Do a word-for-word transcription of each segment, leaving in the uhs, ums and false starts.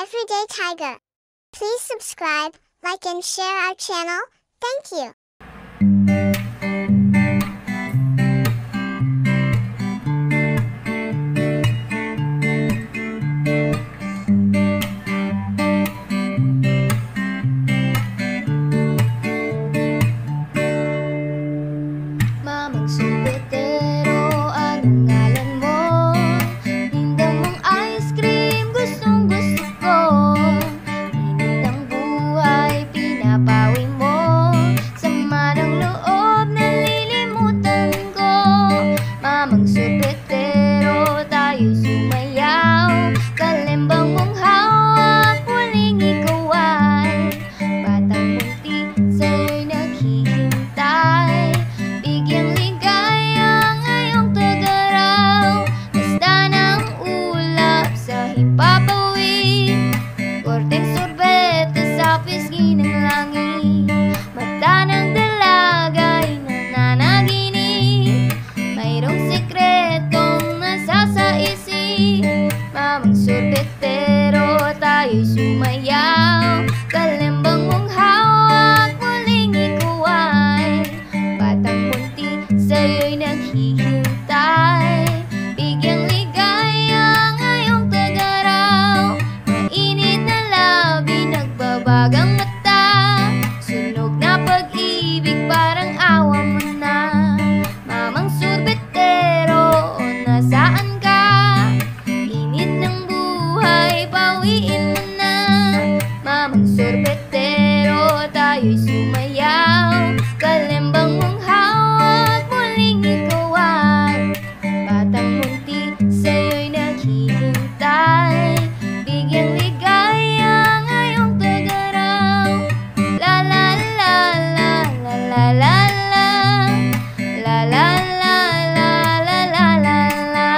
everyday tiger. Please subscribe, like and share our channel. Thank you. Mamang Sorbetero, anong ngalan mo? Tinda mong ice cream, gustong-gusto ko. Init ng buhay, pinapawi mo. Sama ng loob, nalilimutan ko. Mamang Sorbetero, tayo'y sumayaw. Kalembang mong hawak, huling ikaw ay batang munti, sayo'y naghihintay. Bigyang ligaya ngayong tag-araw. Basta ng ulap sa himpapawi. Korteng sorbete sa pisngi ng langit. Mata ng dalaga'y nananaginip. Mayro'ng sekretong nasa sa isip. Mamang Sorbetero, tayo'y sumayaw. Kalembang mong hawak, muling ikaw ay batang munti, sayo'y naghihintay. Bigyang ligaya ngayong tag-araw. Mainit na labi, nagbabagang mata. Sunog na pag-ibig, parang-awa mo na. Mamang Sorbetero, nasaan ka? Init ng buhay, pawiin mo na. Mamang Sorbetero, tayo'y sumayaw. Kalembang mong hawak, muling ikaw ay batang munti, sayo'y naghihintay. Bigyang ligaya ngayong tag-araw. La la la la la la la la. La la la la la la la la.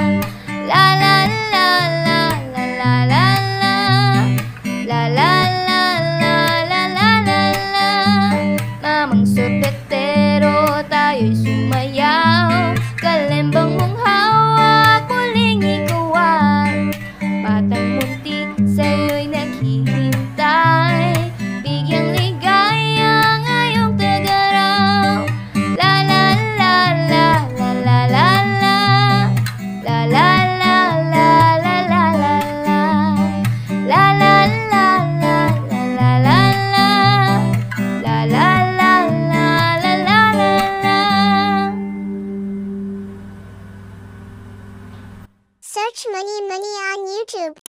La la la la la la la la. La la la la la la la la. Mamang Sorbetero, tayo'y sumayaw. Kalembang mong hawak, muling ikaw ay batang munti, sayo'y naghihintay. Bigyang ligaya ngayong tag-araw. La la la la la la la la. La la la la la la la la. La la la la la la la la. La la la la la la la la. Search Muni Muni on YouTube.